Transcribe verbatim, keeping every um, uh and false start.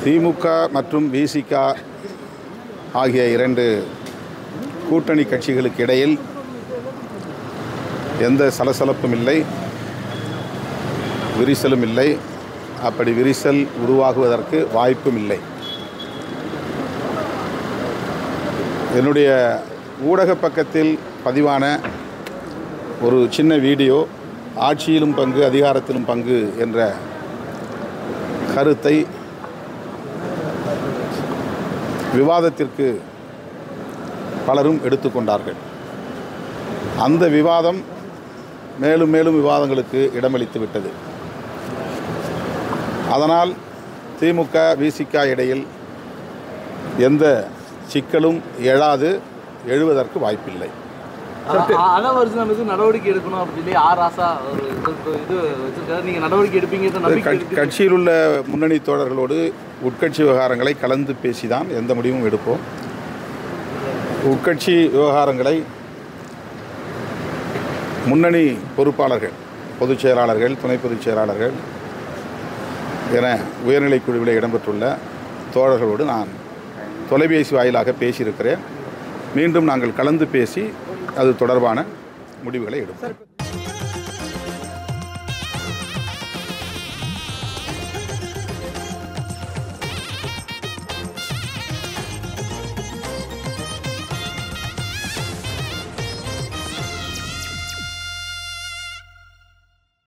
திமுக மற்றும் விசிக ஆகிய இரண்டு கூட்டணி கட்சிகளுக்கு இடையில் எந்த சலசலப்பும் இல்லை, விரிசலும் இல்லை. அப்படி விரிசல் உருவாகுவதற்கு வாய்ப்பும் இல்லை. என்னுடைய ஊடக பக்கத்தில் பதிவான ஒரு சின்ன வீடியோ ஆட்சியிலும் பங்கு அதிகாரத்திலும் பங்கு என்ற கருத்தை விவாதத்திற்கு பலரும் எடுத்துக்கொண்டார்கள். அந்த விவாதம் மேலும் மேலும் விவாதங்களுக்கு இடமளித்து விட்டது. அதனால் திமுக விசிக இடையில் எந்த சிக்கலும் எழாது, எழுவதற்கு வாய்ப்பில்லை. நடவடிக்கை எடுக்கணும் அப்படின்னு ஆர் ஆசா ஒரு இது வச்சிருக்காரு. நீங்கள் நடவடிக்கை எடுப்பீங்க? கட்சியில் உள்ள முன்னணி தோழர்களோடு உட்கட்சி விவகாரங்களை கலந்து பேசிதான் எந்த முடிவும் எடுப்போம். உட்கட்சி விவகாரங்களை முன்னணி பொறுப்பாளர்கள், பொதுச் செயலாளர்கள், துணை பொதுச் செயலாளர்கள் என உயர்நிலைக் குழுவில் இடம்பெற்றுள்ள தோழர்களோடு நான் தொலைபேசி வாயிலாக பேசியிருக்கிறேன். மீண்டும் நாங்கள் கலந்து பேசி அது தொடர்பான முடிவுகளை எடுப்போம்.